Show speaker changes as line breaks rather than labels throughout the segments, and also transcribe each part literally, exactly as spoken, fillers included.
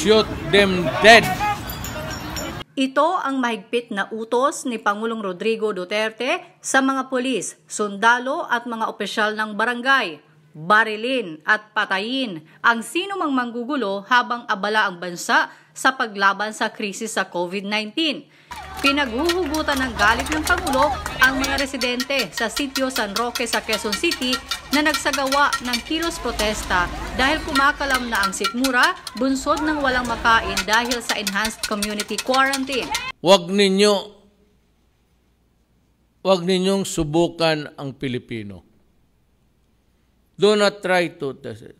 shoot them dead.
Ito ang mahigpit na utos ni Pangulong Rodrigo Duterte sa mga pulis, sundalo at mga opisyal ng barangay. Barilin at patayin ang sino mang manggugulo habang abala ang bansa sa paglaban sa krisis sa COVID nineteen. Pinaghuhugutan ng galit ng Pangulo ang mga residente sa sitio San Roque sa Quezon City na nagsagawa ng kilos protesta dahil kumakalam na ang sikmura, bunsod ng walang makain dahil sa enhanced community quarantine.
Huwag ninyo, huwag ninyong subukan ang Pilipino. Do not try to test it.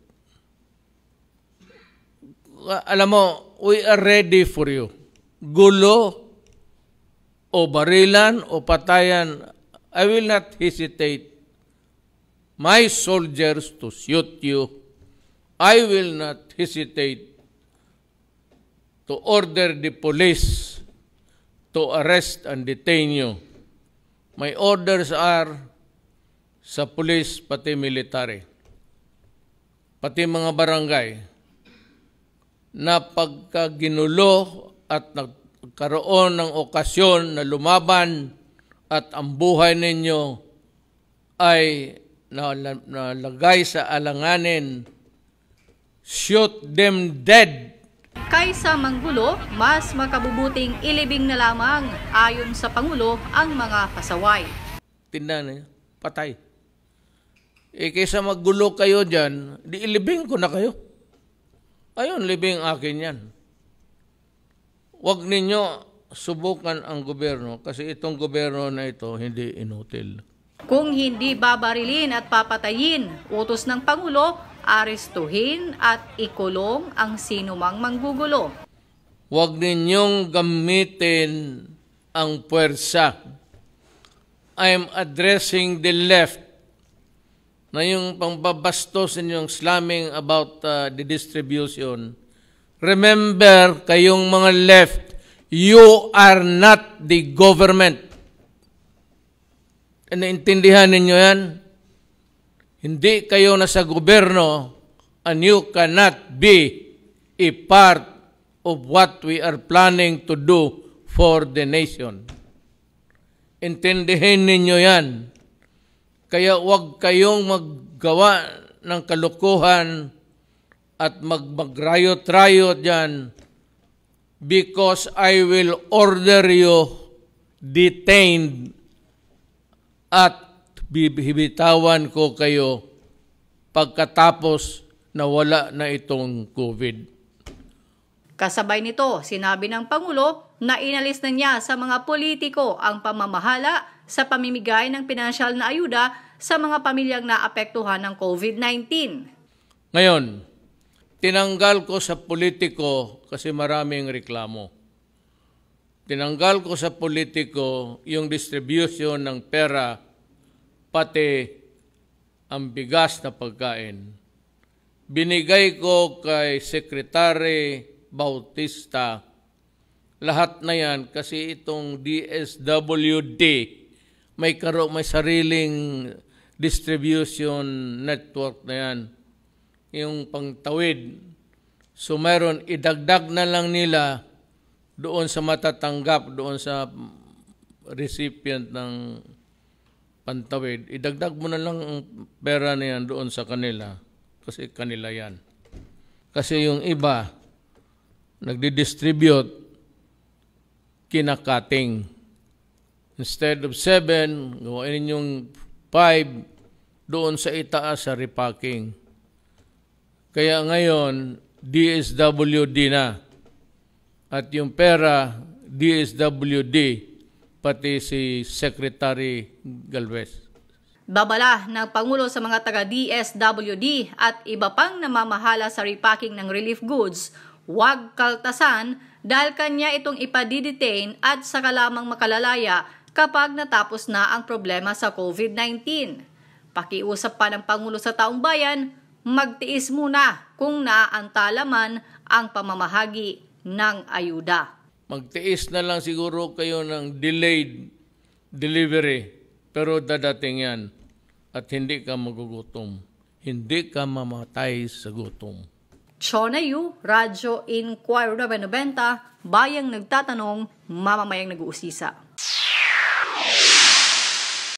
Alam mo, we are ready for you. Gulo o barilan o patayan, I will not hesitate my soldiers to shoot you. I will not hesitate to order the police to arrest and detain you. My orders are sa police pati military, pati mga barangay, na pagka ginulo at nagkaroon ng okasyon na lumaban at ang buhay ninyo ay nalagay sa alanganin, shoot them dead.
Kaysa manggulo, mas makabubuting ilibing na lamang ayon sa Pangulo ang mga pasaway.
Tindan niya, patay. Eh, kaysa maggulo kayo dyan, di ilibing ko na kayo. Ayun, libing akin yan. Huwag ninyo subukan ang gobyerno kasi itong gobyerno na ito hindi inutil.
Kung hindi babarilin at papatayin, utos ng Pangulo, arestuhin at ikulong ang sinumang manggugulo.
Huwag ninyong gamitin ang puwersa. I am addressing the left na yung pangbabastos ninyong slamming about uh, the distribution. Remember, kayong mga left, you are not the government. E, naintindihan ninyo yan? Hindi kayo nasa gobyerno and you cannot be a part of what we are planning to do for the nation. Intindihin ninyo yan. Kaya huwag kayong maggawa ng kalukuhan at mag-riot-riot dyan because I will order you detained at bibitawan ko kayo pagkatapos na wala na itong COVID.
Kasabay nito, sinabi ng Pangulo na inalis na niya sa mga politiko ang pamamahala sa pamimigay ng pinansyal na ayuda sa mga pamilyang naapektuhan ng COVID nineteen.
Ngayon, tinanggal ko sa politiko kasi maraming reklamo. Tinanggal ko sa politiko yung distribution ng pera pati ang bigas na pagkain. Binigay ko kay Secretary Bautista lahat na yan kasi itong D S W D may karo may sariling distribution network na yan. Yung pangtawid. So meron, idagdag na lang nila doon sa matatanggap, doon sa recipient ng pantawid. Idagdag mo na lang ang pera na yan doon sa kanila. Kasi kanila yan. Kasi yung iba, nagdi-distribute, kinakating. Instead of seven, gawain yung five doon sa itaas sa repacking. Kaya ngayon, D S W D na. At yung pera, D S W D, pati si Secretary Galvez.
Babala ng Pangulo sa mga taga-D S W D at iba pang namamahala sa repacking ng relief goods, huwag kaltasan dahil kanya itong ipadidetain at saka lamang makalalaya kapag natapos na ang problema sa COVID nineteen. Pakiusap pa ng Pangulo sa taong bayan, magtiis muna kung naaantala man ang pamamahagi ng ayuda.
Magtiis na lang siguro kayo ng delayed delivery, pero dadating yan at hindi ka magugutom. Hindi ka mamatay sa gutom.
Chona Yu, Radyo Inquirer noventa, Bayang Nagtatanong, Mamamayang Nag-uusisa.